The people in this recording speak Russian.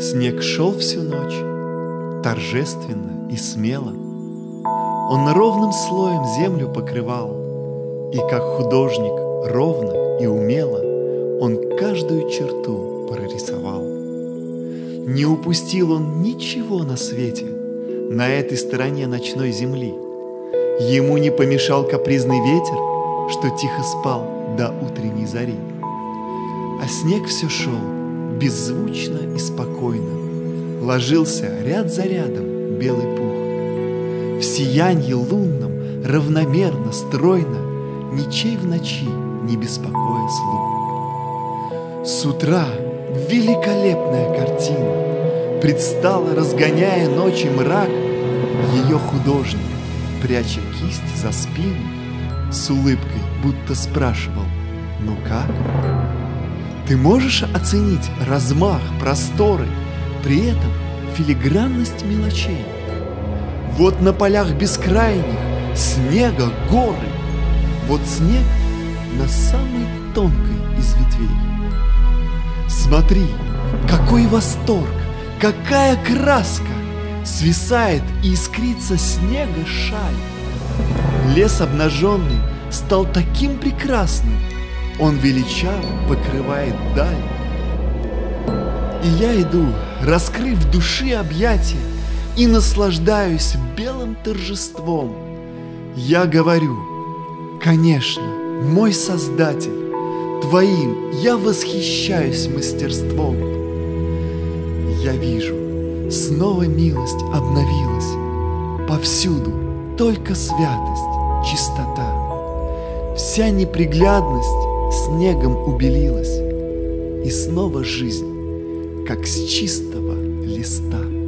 Снег шел всю ночь, торжественно и смело. Он ровным слоем землю покрывал, и как художник ровно и умело он каждую черту прорисовал. Не упустил он ничего на свете, на этой стороне ночной земли. Ему не помешал капризный ветер, что тихо спал до утренней зари. А снег все шел беззвучно и спокойно, ложился ряд за рядом белый пух. В сиянье лунном равномерно, стройно, ничей в ночи не беспокоя слух. С утра великолепная картина предстала, разгоняя ночи мрак. Ее художник, пряча кисть за спину, с улыбкой будто спрашивал: «Ну как?» Ты можешь оценить размах, просторы, при этом филигранность мелочей? Вот на полях бескрайних снега горы, вот снег на самой тонкой из ветвей. Смотри, какой восторг, какая краска! Свисает и искрится снега шаль. Лес обнаженный стал таким прекрасным, он величаво покрывает даль. И я иду, раскрыв души объятия, и наслаждаюсь белым торжеством. Я говорю: конечно, мой Создатель, твоим я восхищаюсь мастерством. Я вижу, снова милость обновилась, повсюду только святость, чистота. Вся неприглядность снегом убелилась, и снова жизнь, как с чистого листа.